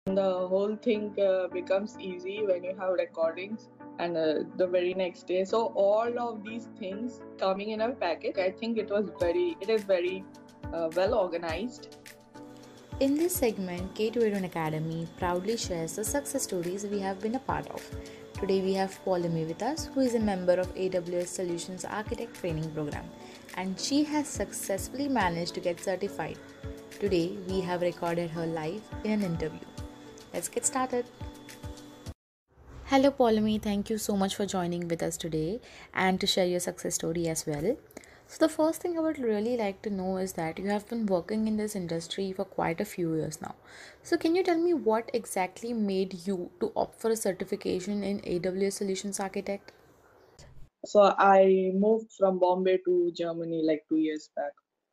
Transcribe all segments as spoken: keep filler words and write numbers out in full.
The whole thing uh, becomes easy when you have recordings and uh, the very next day. So all of these things coming in a package, I think it was very, it is very uh, well organized. In this segment, K twenty-one Academy proudly shares the success stories we have been a part of. Today we have Paulami with us, who is a member of A W S Solutions Architect Training Program, and she has successfully managed to get certified. Today we have recorded her live in an interview. Let's get started. Hello Paulami, thank you so much for joining with us today and to share your success story as well. So the first thing I would really like to know is that you have been working in this industry for quite a few years now. So can you tell me what exactly made you to opt for a certification in A W S Solutions Architect? So I moved from Bombay to Germany like two years back.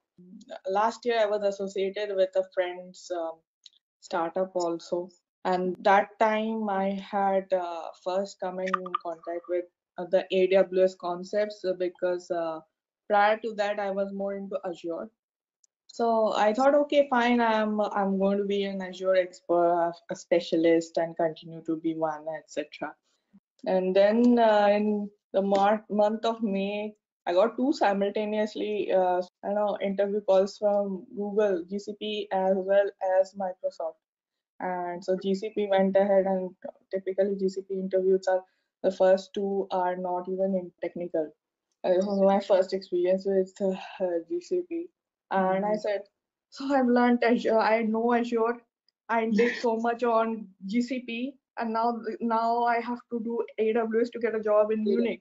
Last year I was associated with a friend's um, startup also, and that time I had uh, first come in contact with uh, the A W S concepts uh, because uh, prior to that I was more into Azure. So I thought, okay, fine, I'm I'm going to be an Azure expert, a specialist, and continue to be one, et cetera. And then uh, in the mar- month of May, I got two simultaneously, uh, you know, interview calls from Google, G C P, as well as Microsoft. And so G C P went ahead, and typically G C P interviews are the first two are not even in technical. Uh, This was my first experience with uh, G C P, and I said, so I've learned Azure. I know Azure. I did so much on G C P, and now now I have to do A W S to get a job in Munich.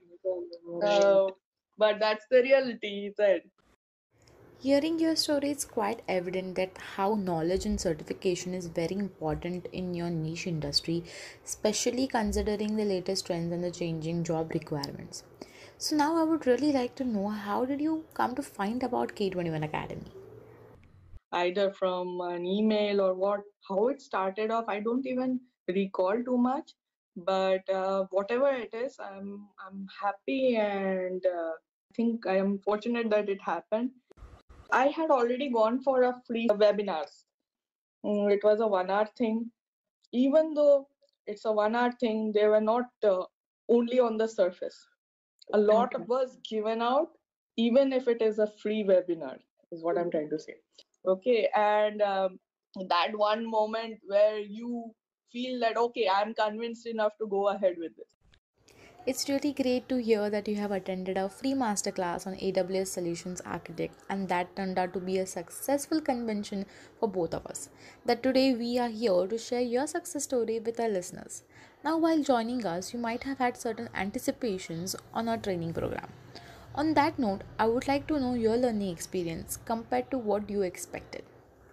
Uh, but that's the reality, he said. Hearing your story, it's quite evident that how knowledge and certification is very important in your niche industry, especially considering the latest trends and the changing job requirements. So now I would really like to know, how did you come to find about K twenty-one Academy? Either from an email or what, how it started off, I don't even recall too much. But uh, whatever it is, I'm I'm happy, and uh, I think I am fortunate that it happened. I had already gone for a free webinars. Mm, It was a one hour thing. Even though it's a one hour thing, they were not uh, only on the surface. A lot Okay. was given out, even if it is a free webinar, is what I'm trying to say. Okay, and um, that one moment where you feel that, okay, I'm convinced enough to go ahead with this. It's really great to hear that you have attended a free masterclass on A W S Solutions Architect, and that turned out to be a successful convention for both of us. That today we are here to share your success story with our listeners. Now, while joining us, you might have had certain anticipations on our training program. On that note, I would like to know your learning experience compared to what you expected.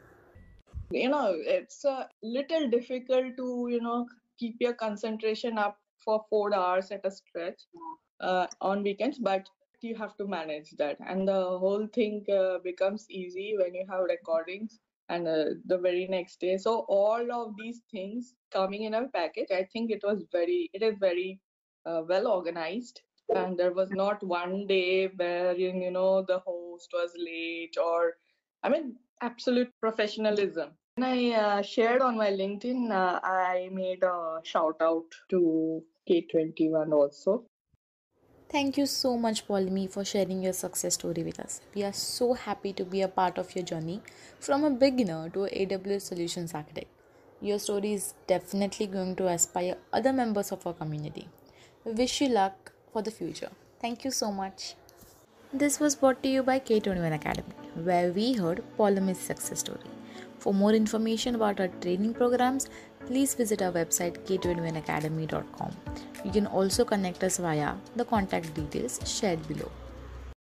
You know, it's a little difficult to, you know, keep your concentration up for four hours at a stretch uh, on weekends, but you have to manage that. And the whole thing uh, becomes easy when you have recordings and uh, the very next day. So all of these things coming in a package, I think it was very, it is very uh, well organized. And there was not one day where, you know, the host was late or, I mean, absolute professionalism. When I uh, shared on my LinkedIn, uh, I made a shout out to K twenty-one also. Thank you so much, Paulimi, for sharing your success story with us. We are so happy to be a part of your journey from a beginner to a AWS Solutions Architect. Your story is definitely going to inspire other members of our community. We wish you luck for the future. Thank you so much. This was brought to you by K twenty-one Academy, where we heard Paulimi's success story. For more information about our training programs, please visit our website k twenty-one academy dot com. You can also connect us via the contact details shared below.